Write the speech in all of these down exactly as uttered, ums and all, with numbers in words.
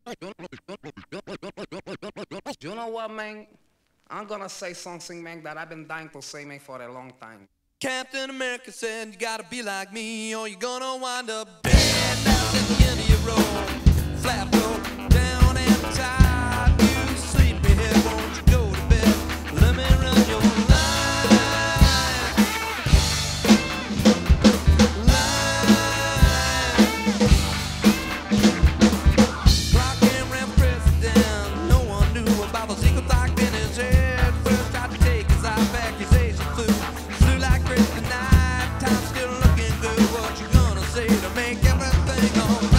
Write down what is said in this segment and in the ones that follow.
You know what, man? I'm gonna say something, man, that I've been dying to say, man, for a long time. Captain America said you gotta be like me or you're gonna wind up dead down at the end of your road. Flat road, down and tired. You sleepy head, won't you go to bed? Let me run your line. Line. Clark Kent ran for president. No one knew about the secret locked in his head. First tried to take his life, accusation flew. Like kryptonite, time still looking good. What you gonna say to make everything alright?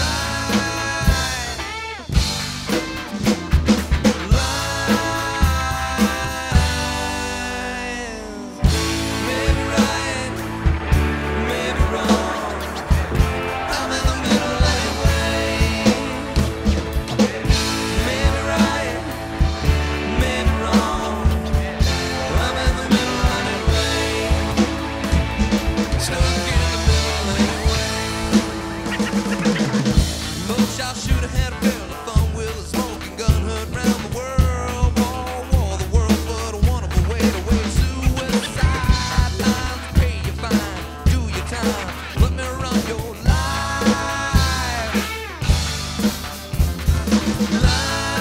Lies, maybe right, maybe wrong. I'm in the middle anyway. Maybe right, maybe wrong. I'm in the middle anyway. Stuck in the middle anyway. Both shots shoot ahead of girl, a fun with a smoking gun, heard round the world. War, war, the world, but a wonderful way to waste suicide. Lines, pay your fine, do your time, let me run your life. Life.